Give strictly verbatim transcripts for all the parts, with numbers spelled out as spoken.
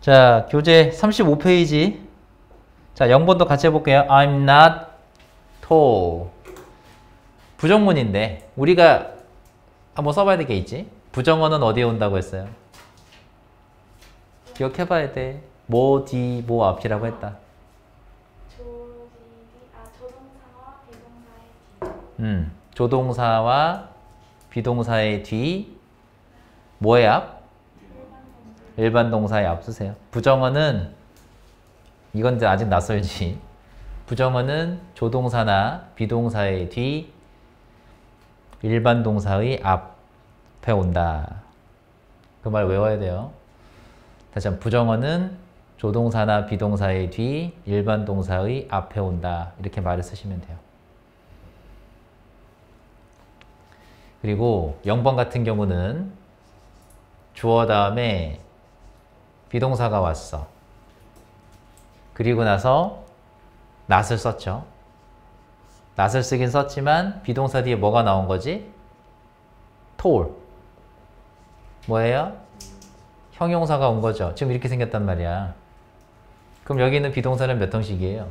자, 교재 삼십오 페이지. 자, 영 번도 같이 해볼게요. I'm not tall. 부정문인데 우리가 한번 써봐야 될 게 있지. 부정어는 어디에 온다고 했어요? 기억해봐야 돼. 뭐, 뒤, 뭐 앞이라고 했다. 조, 아, 조동사와 비동사의 뒤. 음, 조동사와 비동사의 뒤. 뭐의 앞? 일반 동사의 앞 쓰세요. 부정어는 이건 이제 아직 낯설지. 부정어는 조동사나 비동사의 뒤, 일반 동사의 앞에 온다. 그 말 외워야 돼요. 다시 한번 부정어는 조동사나 비동사의 뒤, 일반 동사의 앞에 온다. 이렇게 말을 쓰시면 돼요. 그리고 영 번 같은 경우는 주어 다음에 비동사가 왔어. 그리고 나서 not을 썼죠. not을 쓰긴 썼지만 비동사 뒤에 뭐가 나온 거지? tall. 뭐예요? 형용사가 온 거죠. 지금 이렇게 생겼단 말이야. 그럼 여기 있는 비동사는 몇 형식이에요?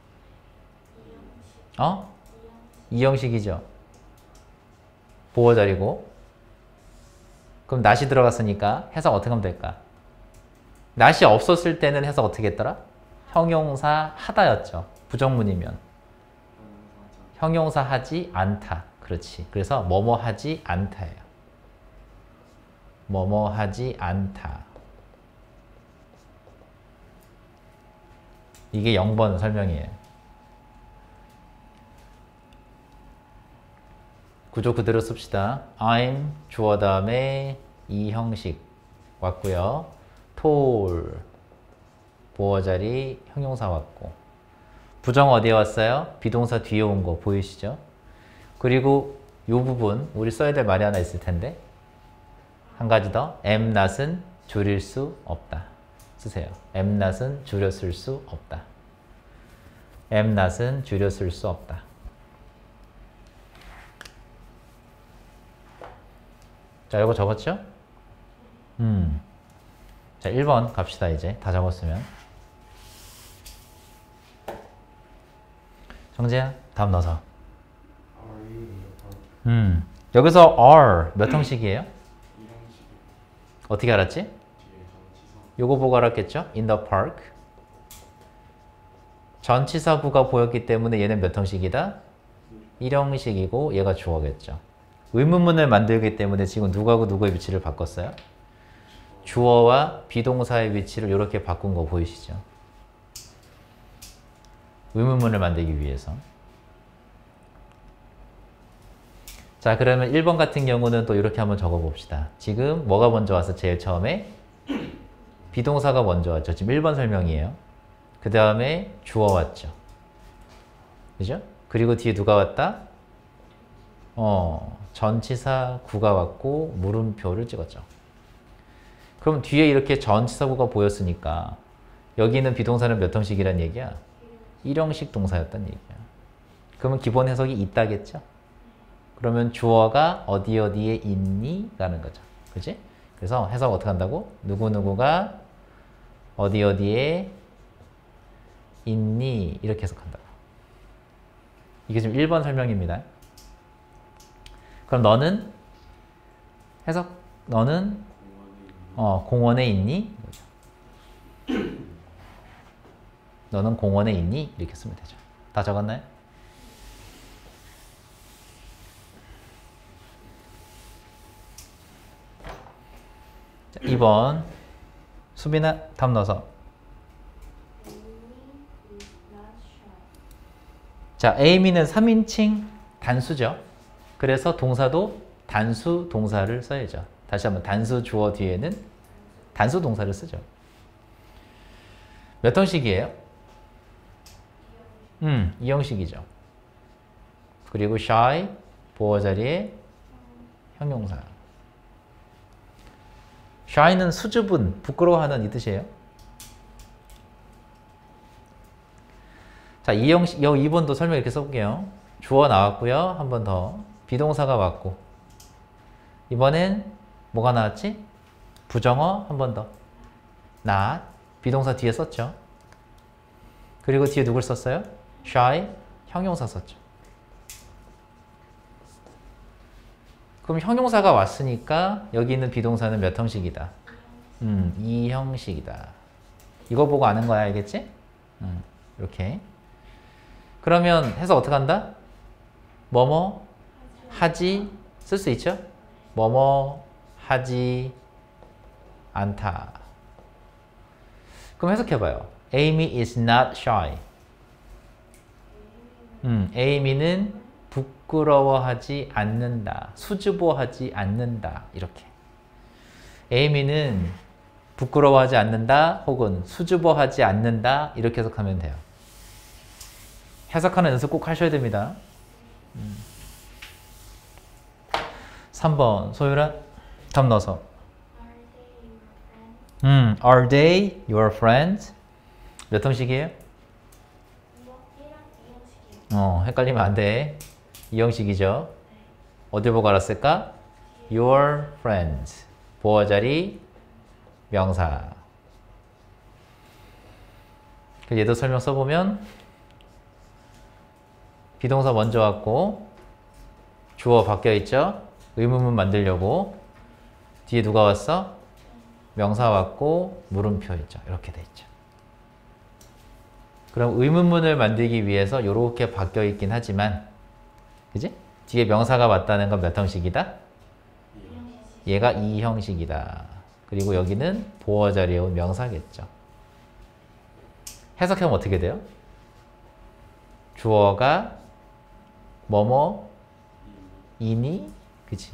어? 이형식이죠. 보어 자리고. 그럼 not이 들어갔으니까 해석 어떻게 하면 될까? not이 없었을 때는 해석 어떻게 했더라? 형용사 하다였죠. 부정문이면. 형용사 하지 않다. 그렇지. 그래서 뭐뭐 하지 않다예요. 뭐뭐 하지 않다. 이게 영 번 설명이에요. 구조 그대로 씁시다. I'm 주어 다음에 이 형식 왔고요. tall 보어 자리 형용사 왔고. 부정 어디에 왔어요? 비동사 뒤에 온 거 보이시죠? 그리고 이 부분 우리 써야 될 말이 하나 있을 텐데 한 가지 더. am not은 줄일 수 없다. 쓰세요. am not은 줄여 쓸 수 없다. am not은 줄여 쓸 수 없다. 자, 이거 적었죠? 음. 자, 일 번 갑시다. 이제 다 적었으면. 정재야, 다음 넣어서. 음. 여기서 are 몇 형식이에요? 어떻게 알았지? 요거 보고 알았겠죠? in the park. 전치사구가 보였기 때문에 얘는 몇 형식이다? 일 형식이고 얘가 주어겠죠. 의문문을 만들기 때문에 지금 누구하고 누구의 위치를 바꿨어요? 주어와 비동사의 위치를 이렇게 바꾼 거 보이시죠? 의문문을 만들기 위해서. 자, 그러면 일 번 같은 경우는 또 이렇게 한번 적어봅시다. 지금 뭐가 먼저 왔어? 제일 처음에 비동사가 먼저 왔죠. 지금 일 번 설명이에요. 그 다음에 주어 왔죠. 그죠? 그리고 뒤에 누가 왔다? 어, 전치사 구가 왔고 물음표를 찍었죠. 그럼 뒤에 이렇게 전치사 구가 보였으니까 여기 있는 비동사는 몇 형식이란 얘기야? 일 형식 동사였단 얘기야. 그러면 기본 해석이 있다겠죠? 그러면 주어가 어디 어디에 있니? 라는 거죠. 그치? 그래서 해석 어떻게 한다고? 누구누구가 어디 어디에 있니? 이렇게 해석한다고. 이게 지금 일 번 설명입니다. 그럼 너는 해석 너는 어, 공원에 있니? 너는 공원에 있니? 이렇게 쓰면 되죠. 다 적었나요? 자, 이 번 수빈아 답 넣어서. 자, Amy는 삼 인칭 단수죠. 그래서 동사도 단수 동사를 써야죠. 다시 한번 단수 주어 뒤에는 단수 동사를 쓰죠. 몇 형식이에요? 음, 이 형식이죠. 그리고 shy 보어 자리에 형용사. shy는 수줍은, 부끄러워하는 이 뜻이에요. 자, 이 형식, 이 번도 설명 이렇게 써볼게요. 주어 나왔고요. 한 번 더. 비동사가 왔고. 이번엔 뭐가 나왔지? 부정어 한 번 더. not. 비동사 뒤에 썼죠. 그리고 뒤에 누굴 썼어요? shy, 형용사 썼죠. 그럼 형용사가 왔으니까 여기 있는 비동사는 몇 형식이다? 음, 이 형식이다. 이거 보고 아는 거야, 알겠지? 음, 이렇게. 그러면 해서 어떻게 한다? 뭐뭐 하지 쓸 수 있죠? 뭐뭐 하지 않다. 그럼 해석해봐요. Amy is not shy. 음, Amy는 부끄러워하지 않는다. 수줍어하지 않는다. 이렇게. Amy는 부끄러워하지 않는다 혹은 수줍어하지 않는다 이렇게 해석하면 돼요. 해석하는 연습 꼭 하셔야 됩니다. 음. 삼 번 소율아 답 넣어서. 음, Are they your friends? 몇 형식이에요? 어, 헷갈리면 안 돼. 이 형식이죠. 어디 보고 알았을까? Your friends. 보어 자리 명사. 얘도 설명 써보면 비동사 먼저 왔고 주어 바뀌어 있죠? 의문문 만들려고 뒤에 누가 왔어? 명사 왔고 물음표 있죠. 이렇게 돼 있죠. 그럼 의문문을 만들기 위해서 이렇게 바뀌어 있긴 하지만 그지? 뒤에 명사가 왔다는 건 몇 형식이다? 얘가 이 형식이다. 그리고 여기는 보어 자리에 온 명사겠죠. 해석하면 어떻게 돼요? 주어가 뭐뭐 이니 그치?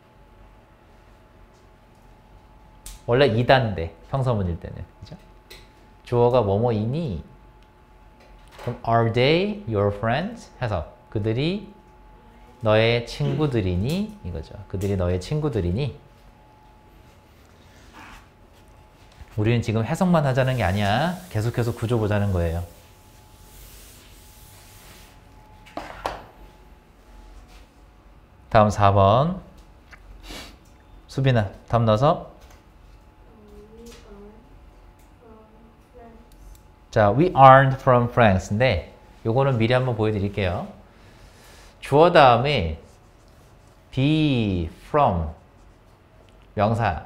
원래 이단데 평서문일 때는 그죠? 주어가 뭐뭐이니 그럼 are they your friends? 해서 그들이 너의 친구들이니? 이거죠. 그들이 너의 친구들이니? 우리는 지금 해석만 하자는 게 아니야. 계속해서 구조 보자는 거예요. 다음 사 번 수빈아 답 넣어서. 자, we aren't from France인데 요거는 미리 한번 보여드릴게요. 주어 다음에 be from 명사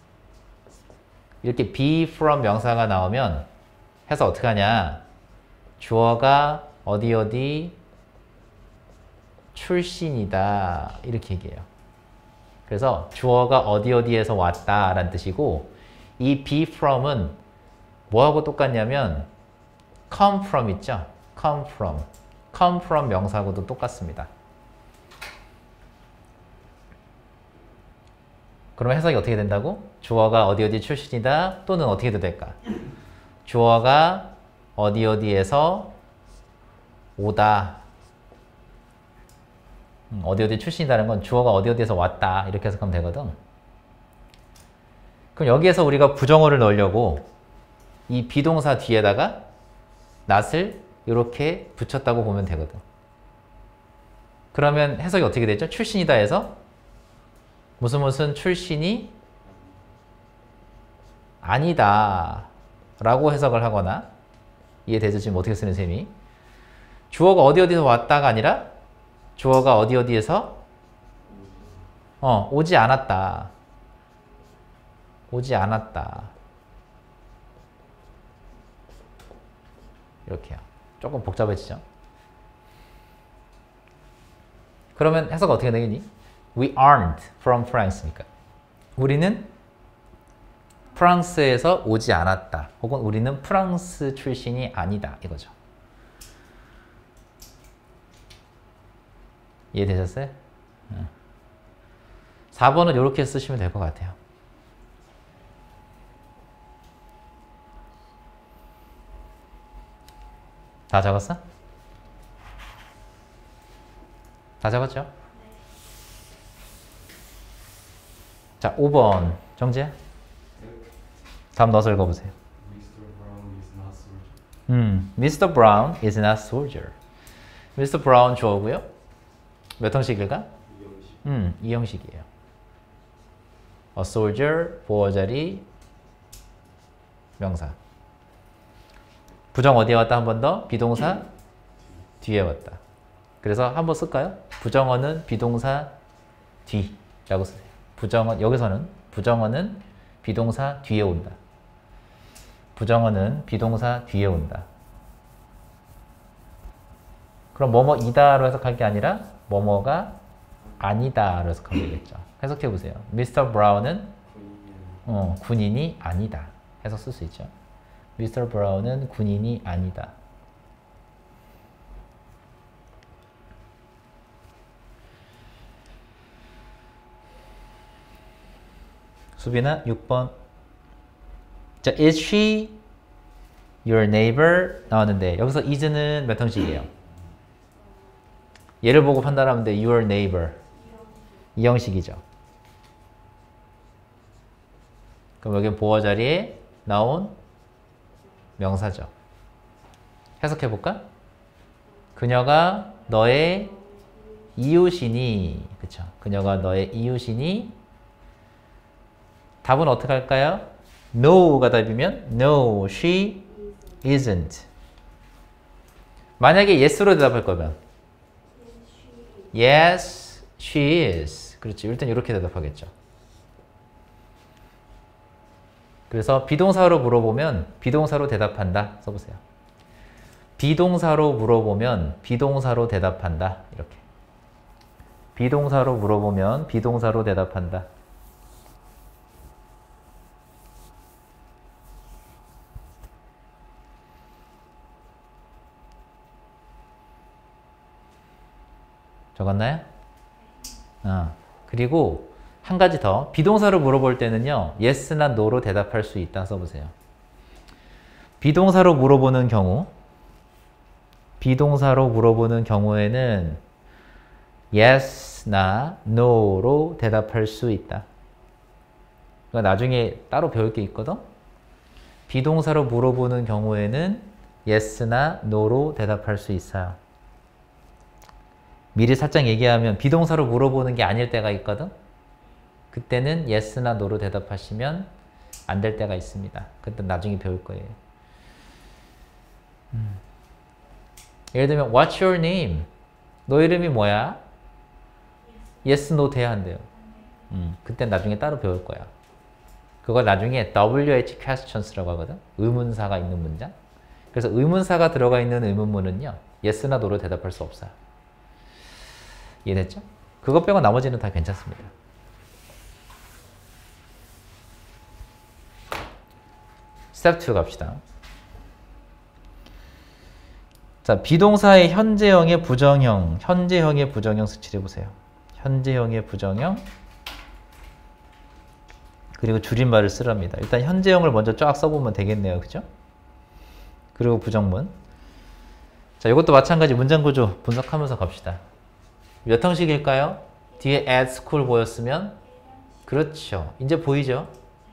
이렇게 be from 명사가 나오면 해서 어떻게 하냐? 주어가 어디 어디 출신이다 이렇게 얘기해요. 그래서 주어가 어디 어디에서 왔다 라는 뜻이고 이 be from은 뭐하고 똑같냐면 come from 있죠? come from come from 명사하고도 똑같습니다. 그럼 해석이 어떻게 된다고? 주어가 어디 어디 출신이다 또는 어떻게 해도 될까? 주어가 어디 어디에서 오다 음, 어디 어디 출신이라는 건 주어가 어디 어디에서 왔다 이렇게 해석하면 되거든. 그럼 여기에서 우리가 부정어를 넣으려고 이 비동사 뒤에다가 not을 이렇게 붙였다고 보면 되거든. 그러면 해석이 어떻게 되죠? 출신이다 해서 무슨 무슨 출신이 아니다 라고 해석을 하거나 이해되죠? 지금 어떻게 쓰는 셈이? 주어가 어디 어디서 왔다가 아니라 주어가 어디 어디에서 어, 오지 않았다. 오지 않았다. 이렇게요. 조금 복잡해지죠? 그러면 해석가 어떻게 되겠니? We aren't from France니까. 우리는 프랑스에서 오지 않았다. 혹은 우리는 프랑스 출신이 아니다. 이거죠. 이해되셨어요? 사 번은 이렇게 쓰시면 될 것 같아요. 다 적었어? 다 적었죠? 자, 오 번 정지야. 다음 넣어서 읽어보세요. 음, 미스터 Brown is not soldier. 미스터 Brown 주어고요. 몇 형식일까? 음, 이 형식이에요. A soldier, 보어 자리, 명사. 부정 어디에 왔다 한 번 더? 비동사 뒤에 왔다. 그래서 한번 쓸까요? 부정어는 비동사 뒤라고 쓰세요. 부정어 여기서는 부정어는 비동사 뒤에 온다. 부정어는 비동사 뒤에 온다. 그럼 뭐뭐이다로 해석할 게 아니라 뭐뭐가 아니다로 해석하면 되겠죠. 해석해 보세요. 미스터 브라운은 어, 군인이 아니다. 해석 쓸 수 있죠. 미스터 브라운은 군인이 아니다. 수빈아 육 번. 자, is she your neighbor 나왔는데 여기서 is는 몇 형식이에요? 얘를 보고 판단하면 돼. your neighbor. 이 형식이죠. 그럼 여기 보어 자리에 나온 명사죠. 해석해 볼까? 그녀가 너의 이웃이니, 그쵸? 그녀가 너의 이웃이니. 답은 어떻게 할까요? No가 답이면 No, she isn't. 만약에 Yes로 대답할 거면 Yes, she is. 그렇지. 일단 이렇게 대답하겠죠. 그래서 비동사로 물어보면 비동사로 대답한다. 써보세요. 비동사로 물어보면 비동사로 대답한다. 이렇게. 비동사로 물어보면 비동사로 대답한다. 적었나요? 어. 그리고 한 가지 더. 비동사로 물어볼 때는요. yes나 no로 대답할 수 있다 써보세요. 비동사로 물어보는 경우 비동사로 물어보는 경우에는 yes나 no로 대답할 수 있다. 그러니까 나중에 따로 배울 게 있거든. 비동사로 물어보는 경우에는 yes나 no로 대답할 수 있어요. 미리 살짝 얘기하면 비동사로 물어보는 게 아닐 때가 있거든. 그때는 yes나 no로 대답하시면 안 될 때가 있습니다. 그때 나중에 배울 거예요. 음. 예를 들면 What's your name? 너 이름이 뭐야? Yes, no 돼야 한대요. 음. 그때 나중에 따로 배울 거야. 그걸 나중에 더블유 에이치 questions라고 하거든. 의문사가 있는 문장. 그래서 의문사가 들어가 있는 의문문은요. yes나 no로 대답할 수 없어요. 이해됐죠? 그것 빼고 나머지는 다 괜찮습니다. 스텝 투 갑시다. 자, 비동사의 현재형의 부정형, 현재형의 부정형 스칠해 보세요. 현재형의 부정형 그리고 줄임말을 쓰랍니다. 일단 현재형을 먼저 쫙 써보면 되겠네요. 그죠? 그리고 부정문. 자, 이것도 마찬가지 문장구조 분석하면서 갑시다. 몇 형식일까요? 뒤에 at school 보였으면 그렇죠. 이제 보이죠?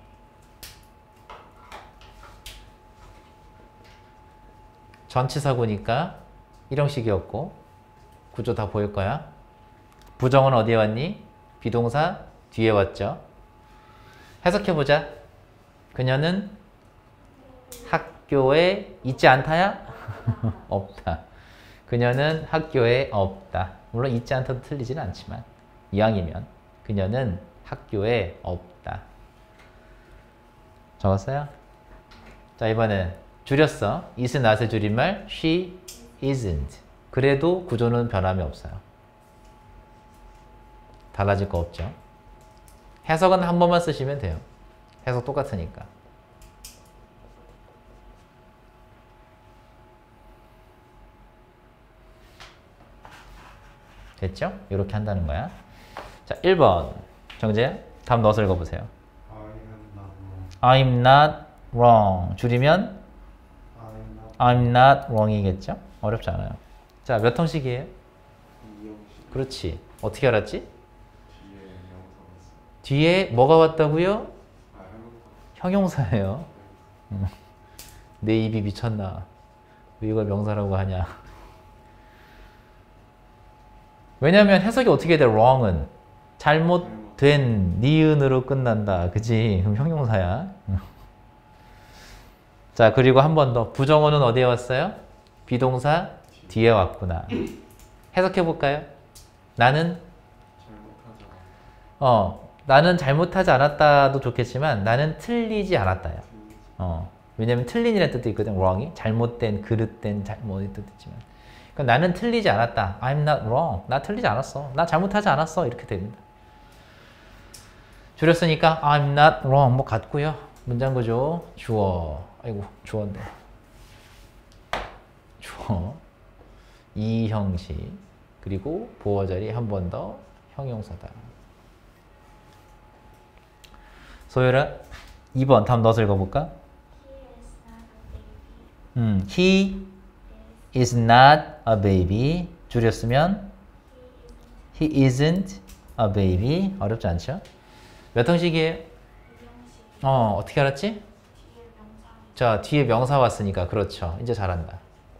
전치사구니까 일 형식이었고 구조 다 보일 거야. 부정은 어디에 왔니? 비동사 뒤에 왔죠. 해석해보자. 그녀는 학교에 있지 않다야? 없다. 그녀는 학교에 없다. 물론 있지 않다도 틀리지는 않지만 이왕이면 그녀는 학교에 없다. 적었어요? 자, 이번엔 줄였어. is not의 줄임말 she isn't. 그래도 구조는 변함이 없어요. 달라질 거 없죠. 해석은 한 번만 쓰시면 돼요. 해석 똑같으니까. 됐죠? 이렇게 한다는 거야. 자, 일 번 정재 답 넣어서 읽어보세요. I'm not wrong. 줄이면 I'm not wrong이겠죠? 어렵지 않아요. 자, 몇 형식이에요? 그렇지. 어떻게 알았지? 뒤에 뭐가 왔다고요? 형용사예요. 내 입이 미쳤나? 왜 이걸 명사라고 하냐? 왜냐면 해석이 어떻게 돼? wrong은 잘못된 니은으로 끝난다. 그치? 그럼 형용사야. 자, 그리고 한 번 더. 부정어는 어디에 왔어요? 비동사 뒤에 왔구나. 해석해 볼까요? 나는 잘못하지 않아. 어, 나는 잘못하지 않았다도 좋겠지만 나는 틀리지 않았다요. 어, 왜냐면 틀린이라는 뜻도 있거든. wrong이 잘못된, 그릇된, 잘못 뜻도 있지만. 그러니까 나는 틀리지 않았다. I'm not wrong. 나 틀리지 않았어. 나 잘못하지 않았어. 이렇게 됩니다. 줄였으니까 I'm not wrong 뭐 같고요. 문장 구조 주어. 아이고 주어인데. 주어. 이 형식. 그리고 보어 자리 한 번 더 형용사다. 소율아 이 번 다음 넣어서 읽어볼까? He is not a baby. 음, he is not a baby. 줄였으면 He he isn't a baby. 어렵지 않죠? 몇 형식이에요? 이형식. 어, 어떻게 알았지? 뒤에 명사. 자, 뒤에 명사 왔으니까 그렇죠. 이제 잘한다.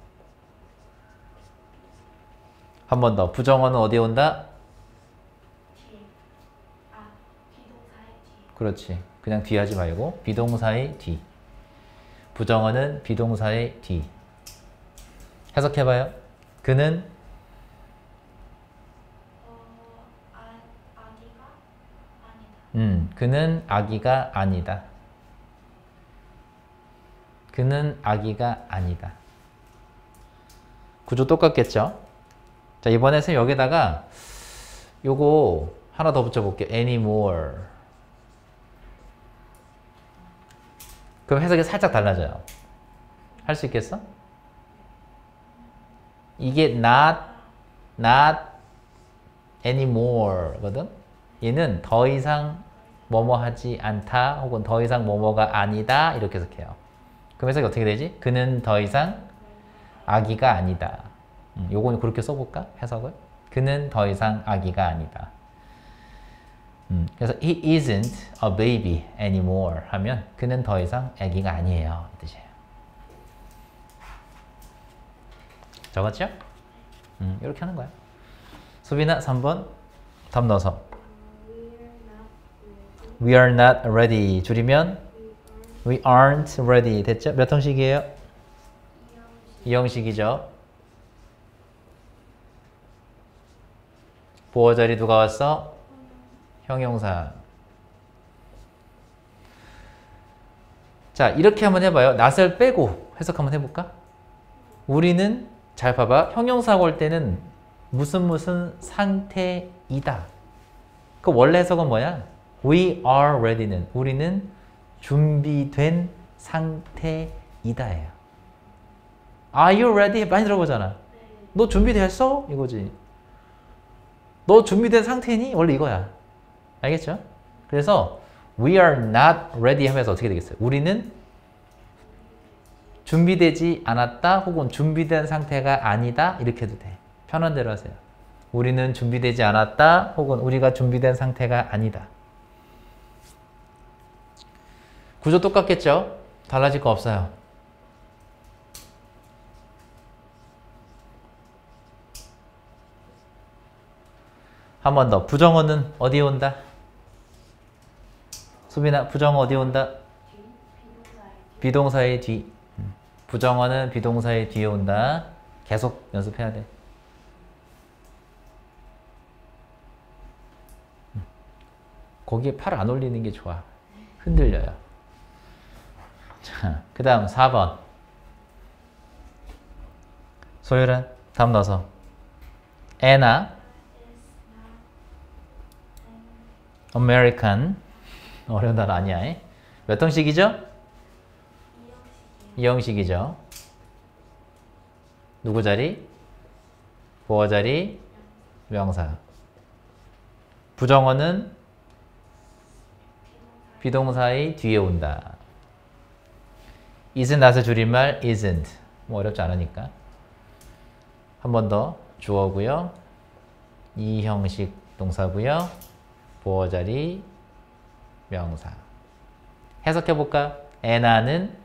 한 번 더. 부정어는 어디에 온다? 뒤에. 아, 비동사의 뒤에. 그렇지. 그냥 뒤 하지 말고 비동사의 뒤. 부정어는 비동사의 뒤. 해석해봐요. 그는 어, 아, 아기가 아니다. 음, 그는 아기가 아니다. 그는 아기가 아니다. 구조 똑같겠죠? 자, 이번에 선생님 여기다가 요거 하나 더 붙여볼게요. anymore. 그럼 해석이 살짝 달라져요. 할 수 있겠어? 이게 not, not anymore 거든? 얘는 더 이상 뭐뭐 하지 않다 혹은 더 이상 뭐뭐가 아니다 이렇게 해석해요. 그럼 해석이 어떻게 되지? 그는 더 이상 아기가 아니다. 음, 요거는 그렇게 써볼까? 해석을? 그는 더 이상 아기가 아니다. 음, 그래서 he isn't a baby anymore 하면 그는 더 이상 아기가 아니에요. 이 뜻이에요. 적었죠? 음, 이렇게 하는 거야. 수빈아 삼 번 답 넣어서 We are not ready. We are not ready. 줄이면 We We are aren't ready. 됐죠? 몇 형식이에요? 이형식. 이 형식이죠. 보어 자리 누가 왔어? 형용사. 자, 이렇게 한번 해봐요. not을 빼고 해석 한번 해볼까? 우리는 잘 봐봐. 형용사가 올 때는 무슨 무슨 상태이다. 그 원래 해석은 뭐야? We are ready는 우리는 준비된 상태이다예요. Are you ready? 많이 들어보잖아. 네. 너 준비됐어? 이거지. 너 준비된 상태니? 원래 이거야. 알겠죠? 그래서 we are not ready 하면서 어떻게 되겠어요? 우리는 준비되지 않았다 혹은 준비된 상태가 아니다 이렇게 해도 돼. 편한 대로 하세요. 우리는 준비되지 않았다 혹은 우리가 준비된 상태가 아니다. 구조 똑같겠죠? 달라질 거 없어요. 한 번 더. 부정어는 어디에 온다? 수빈아, 부정어 어디에 온다? 뒤. 비동사의 뒤. 비동사의 뒤. 음. 부정어는 비동사의 뒤에 온다. 계속 연습해야 돼. 음. 거기에 팔 안 올리는 게 좋아. 흔들려요. 자, 그 다음 사 번. 소율아, 다음 넣어서. Anna, is not an American. 어려운 단어 아니야. 에? 몇 형식이죠? 이형식이에요. 이 형식이죠. 누구 자리? 보어 자리, 명사. 부정어는 비동사의 뒤에 온다. isn't not의 줄임말 isn't. 뭐 어렵지 않으니까. 한 번 더. 주어고요. 이 형식 동사고요. 보어 자리 명사. 해석해 볼까? 애나는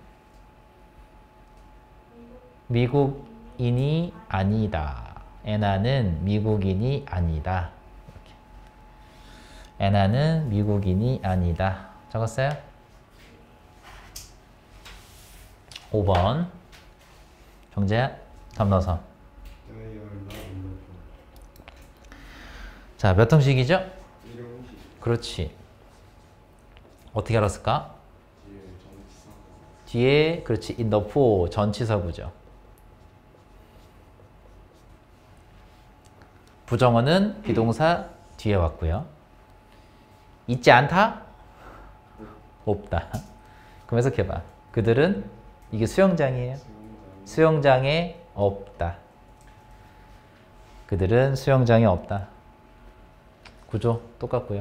미국인이 아니다. 애나는 미국인이 아니다. 이렇게. 애나는 미국인이 아니다. 적었어요? 오 번. 정재야, 답 넣어서. They are not in the pool. 자, 몇 형식이죠? 일형식 그렇지. 어떻게 알았을까? 뒤에 전치사. 뒤에, 그렇지. in the pool, 전치사구죠. 부정어는 비동사 뒤에 왔고요. 있지 않다? 없다. 그럼 해석해봐. 그들은 이게 수영장이에요. 수영장. 수영장에 없다. 그들은 수영장에 없다. 구조 똑같고요.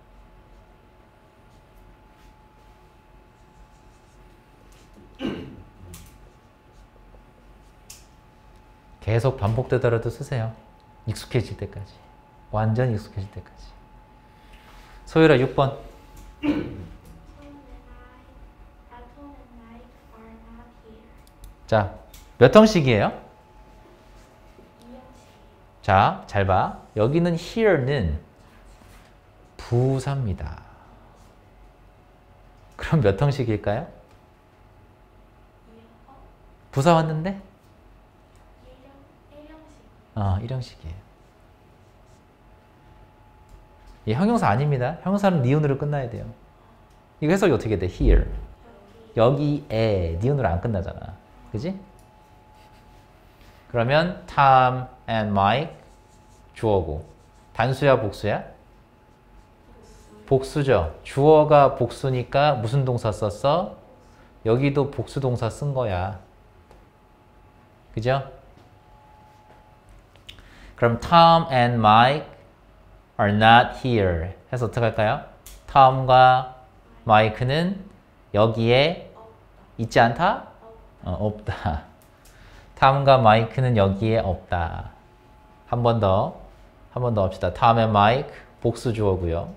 계속 반복되더라도 쓰세요. 익숙해질 때까지. 완전 익숙해질 때까지. 소율아 육 번. Tom and I, uh, Tom and Mike are not here. 자, 몇 형식이에요? 이형식. 자, 잘 봐. 여기는 here는 부사입니다. 그럼 몇 형식일까요? 이형, 어? 부사 왔는데? 일형, 일형식. 어, 일형식이에요. 이 형용사 아닙니다. 형용사는 니은으로 끝나야 돼요. 이거 해석이 어떻게 돼? here. 여기. 여기에 니은으로 안 끝나잖아. 그지? 그러면 Tom and Mike 주어고 단수야 복수야? 복수죠. 주어가 복수니까 무슨 동사 썼어? 여기도 복수 동사 쓴 거야. 그죠? 그럼 Tom and Mike are not here 해서 어떻게 할까요? Tom과 Mike는 여기에 없다. 있지 않다? 없다. 어, 없다. Tom과 Mike는 여기에 없다. 한 번 더, 한 번 더 합시다. Tom and Mike 복수 주어고요.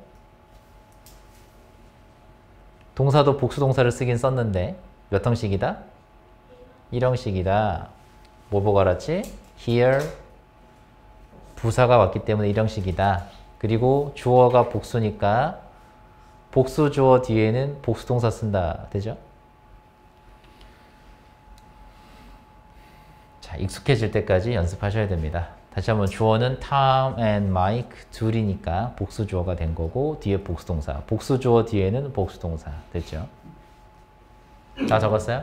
동사도 복수 동사를 쓰긴 썼는데 몇 형식이다? 일형식이다. 뭐 보고 알았지? Here 부사가 왔기 때문에 일형식이다. 그리고 주어가 복수니까 복수 주어 뒤에는 복수 동사 쓴다. 되죠? 자, 익숙해질 때까지 연습하셔야 됩니다. 다시 한번 주어는 Tom and Mike 둘이니까 복수 주어가 된 거고 뒤에 복수 동사. 복수 주어 뒤에는 복수 동사. 됐죠? 다 적었어요?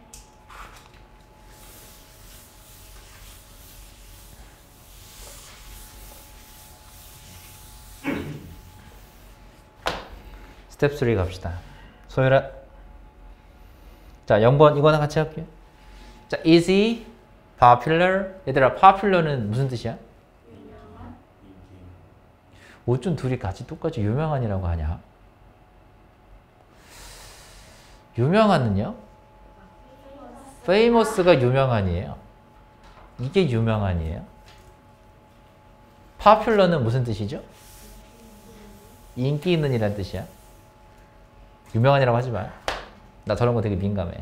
스텝 삼 갑시다. 소율아. 자, 영 번 이거나 같이 할게요. 자, easy, popular. 얘들아, popular는 무슨 뜻이야? 유명한. 어쩜 둘이 같이 똑같이 유명한이라고 하냐? 유명한은요? famous가 유명한이에요. 이게 유명한이에요. popular는 무슨 뜻이죠? 인기 있는 이란 뜻이야. 유명한이라고 하지 마요. 나 저런 거 되게 민감해.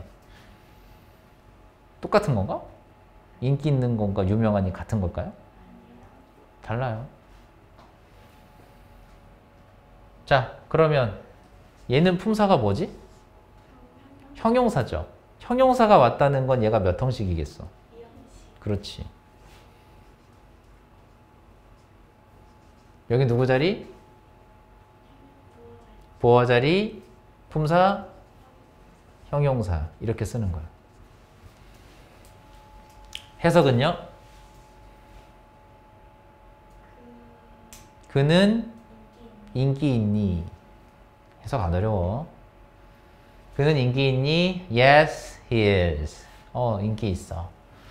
똑같은 건가? 인기 있는 건가 유명한이 같은 걸까요? 달라요. 자, 그러면 얘는 품사가 뭐지? 형용사죠. 형용사가 왔다는 건 얘가 몇 형식이겠어? 이형식. 그렇지. 여기 누구 자리? 보어 자리, 품사, 형용사 이렇게 쓰는 거야. 해석은요? 그는 인기 있니? 해석 안 어려워. 그는 인기 있니? Yes, he is. 어, 인기 있어.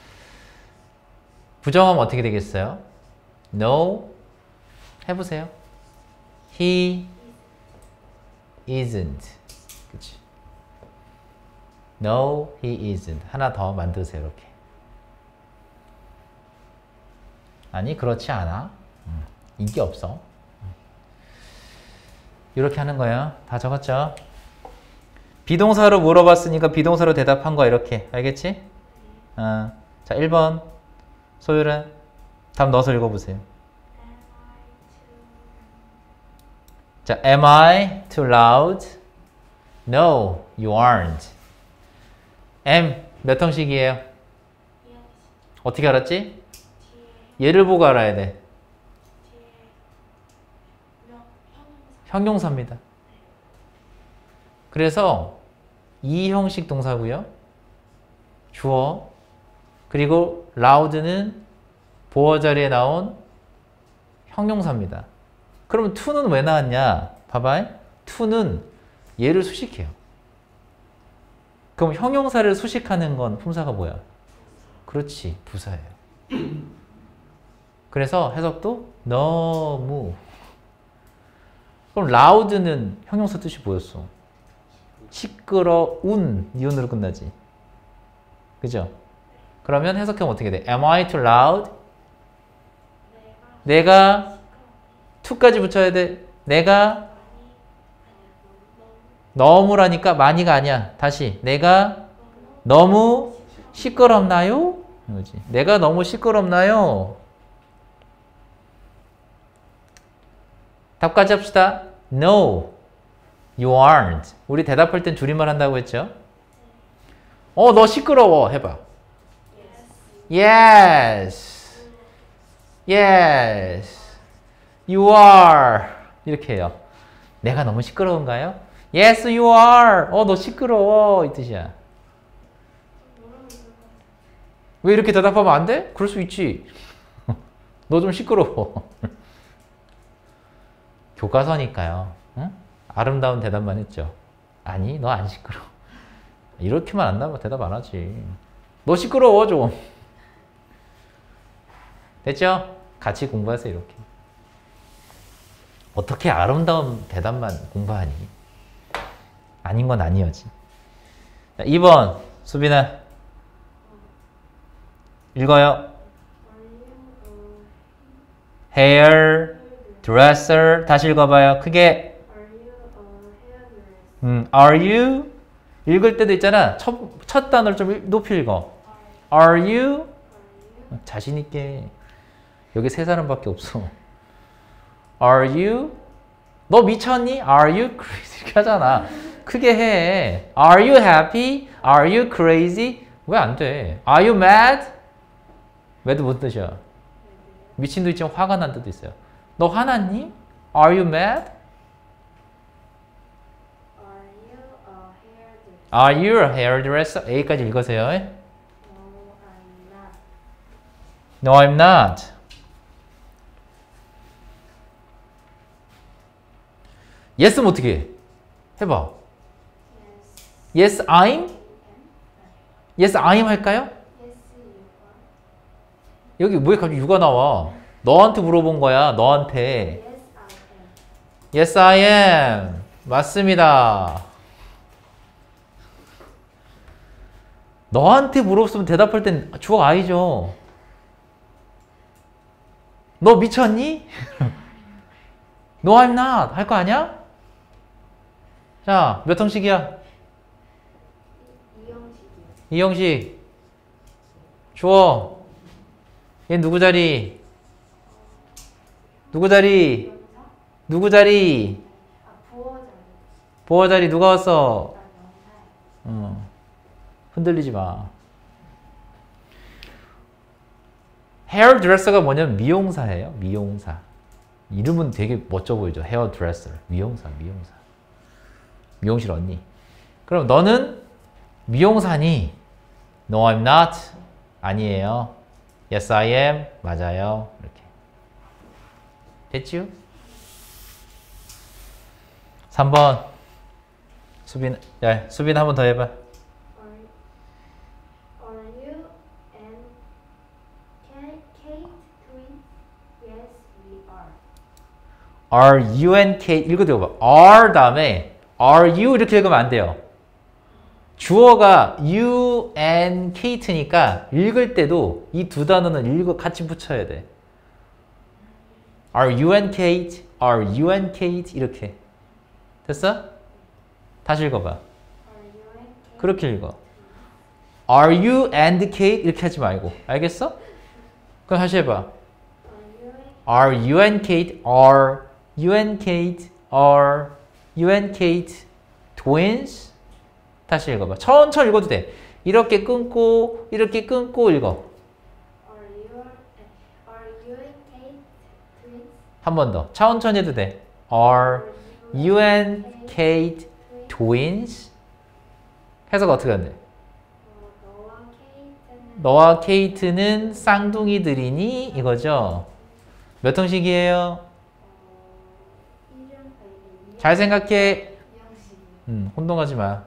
부정하면 어떻게 되겠어요? No. 해보세요. He isn't. 그치? No, he isn't. 하나 더 만드세요, 이렇게. 아니, 그렇지 않아. 음, 인기 없어. 이렇게 하는 거예요. 다 적었죠? 비동사로 물어봤으니까 비동사로 대답한 거야, 이렇게. 알겠지? 어. 자, 일 번. 소율은 답 넣어서 읽어보세요. 자, am I too loud? No, you aren't. am 몇 형식이에요? 이형식. 어떻게 알았지? 뒤에 얘를 보고 알아야 돼. 뒤에 명 형용사. 형용사입니다. 그래서 이 형식 동사고요. 주어. 그리고 loud는 보어 자리에 나온 형용사입니다. 그럼 to는 왜 나왔냐? 봐봐. to는 얘를 수식해요. 그럼 형용사를 수식하는 건 품사가 뭐야? 그렇지, 부사예요. 그래서 해석도 너무. 그럼 loud는 형용사 뜻이 뭐였어? 시끄러운 이온으로 끝나지. 그죠? 그러면 해석하면 어떻게 돼? Am I too loud? 내가 내가 to까지 붙여야 돼. 내가 많이 아니야 너무 너무라니까 많이가 아니야. 다시 내가 너무 너무 시끄럽나요? 이거지. 내가 너무 시끄럽나요? 답까지 합시다. No, you aren't. 우리 대답할 땐 줄임말 한다고 했죠? 어, 너 시끄러워. 해봐. Yes, yes, you are. 이렇게 해요. 내가 너무 시끄러운가요? Yes, you are. 어, 너 시끄러워. 이 뜻이야. 왜 이렇게 대답하면 안 돼? 그럴 수 있지. 너 좀 시끄러워. 교과서니까요. 응? 아름다운 대답만 했죠. 아니, 너 안 시끄러워. 이렇게만 안다면 대답 안 하지. 너 시끄러워 좀. 됐죠? 같이 공부하세요. 이렇게. 어떻게 아름다운 대답만 공부하니? 아닌 건 아니어지. 자, 이 번 수빈아 읽어요. hair dresser. 다시 읽어봐요. 크게. 음, are you? 읽을 때도 있잖아. 첫, 첫 단어를 좀 높이 읽어. Are you? 자신 있게. 여기 세 사람밖에 없어. Are you? 너 미쳤니? Are you crazy? 이렇게 하잖아. 크게 해. Are you happy? Are you crazy? 왜 안 돼? Are you mad? mad 무슨 뜻이야? 미친도 있지만 화가 난 뜻도 있어요. 너 화났니? Are you mad? Are you a hairdresser? A까지 읽으세요. No, I'm not. yes면 어떻게 해? 해봐. Yes, I'm? Yes, I'm 할까요? 여기 왜 갑자기 you가 나와? 너한테 물어본 거야. 너한테. Yes, I am. 맞습니다. 너한테 물었으면 대답할 땐 주어 I죠. 너 미쳤니? No, I'm not. 할 거 아니야? 자, 몇 형식이야? 이 형식. 주어. 얘 누구 자리? 누구 자리? 누구 자리? 보호 자리 누가 왔어? 어. 흔들리지 마. 헤어드레서가 뭐냐면 미용사예요. 미용사. 이름은 되게 멋져 보이죠. 헤어드레서. 미용사, 미용사. 미용실 언니. 그럼 너는 미용사니? No, I'm not. 아니에요. Yes, I am. 맞아요. 이렇게. 됐지요? 삼 번. 수빈, 야, 수빈 한 번 더 해봐. Are you and Kate? 읽어드려봐. are 다음에 are you 이렇게 읽으면 안 돼요. 주어가 you and Kate니까 읽을 때도 이 두 단어는 읽어 같이 붙여야 돼. Are you and Kate? Are you and Kate? 이렇게. 됐어? 다시 읽어봐. 그렇게 읽어. Are you and Kate? 이렇게 하지 말고. 알겠어? 그럼 다시 해봐. Are you and Kate? Are you and Kate? Are you and Kate twins? 다시 읽어봐. 천천히 읽어도 돼. 이렇게 끊고 이렇게 끊고 읽어. Are you are you and Kate twins? 한 번 더. 천천히 해도 돼. Are you and Kate twins? 해석 어떻게 하는데? 어, 너와 케이트는 너와 케이트는 쌍둥이들이니? 이거죠. 몇 형식이에요? 어, 이름 베이비 잘 생각해. 미영씨 음, 혼동하지 마.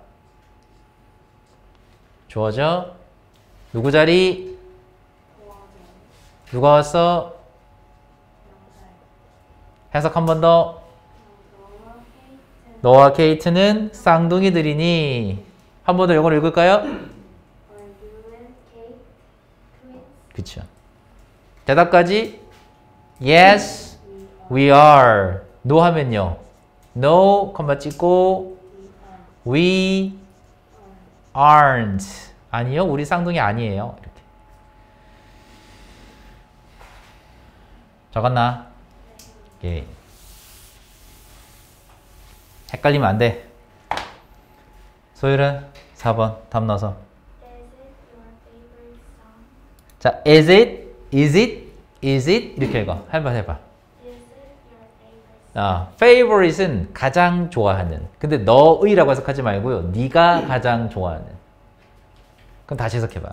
주어져. 누구 자리? 도와줘 누가 왔어? 영살 해석 한 번 더. 너와 케이트는 너와 케이트는 쌍둥이들이니? 한 번 더 영어로 읽을까요? Are you and Kate twins? 그쵸. 대답까지 Yes, we are. No 하면요. No, 컴마 찍고 We aren't. 아니요, 우리 쌍둥이 아니에요. 이렇게. 적었나? 오케이. 헷갈리면 안 돼. 소율은 사 번 답 넣어서. Is it 자, is it, your favorite song? is it, is it 이렇게 읽어. 해봐, 해봐. Is it your favorite song? 아, favorite은 가장 좋아하는. 근데 너의라고 해석하지 말고요. 네가 가장 좋아하는. 그럼 다시 해석해봐.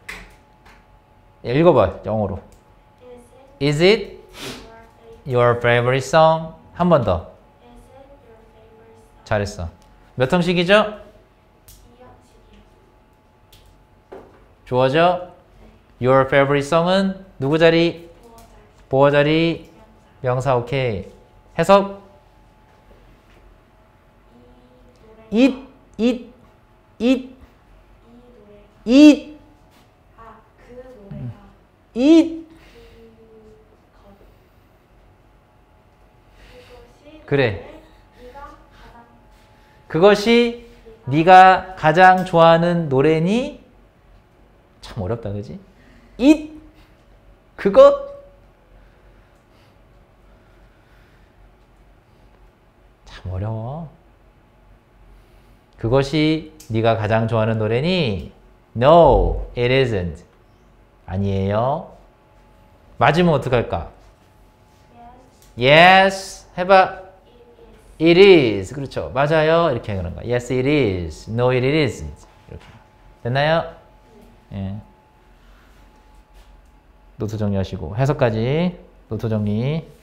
읽어봐, 영어로. Is Is it it your favorite? your favorite song? 한 번 더. Is it your favorite song? 잘했어. 몇 형식이죠? 이형식이요. 주어져. Your favorite song은 누구 자리? 보호자 보어 자리. 명사. 명사 오케이. 해석. 이 노래가 it, it, it, 이 노래가 it, 아, 그 노래가 it. 그것 그것이 그래. 네가 가장 그것이 네가 가장 좋아하는 노래니? 참 어렵다, 그지? it, 그것. 참 어려워. 그것이 네가 가장 좋아하는 노래니? No, it isn't. 아니에요. 맞으면 어떡할까? yes, Yes, 해봐. it is. It is. 그렇죠. 맞아요. 이렇게 하는 거야. Yes, it is. No, it isn't. 이렇게. 됐나요? 예. 노트 정리하시고 해석까지 노트 정리.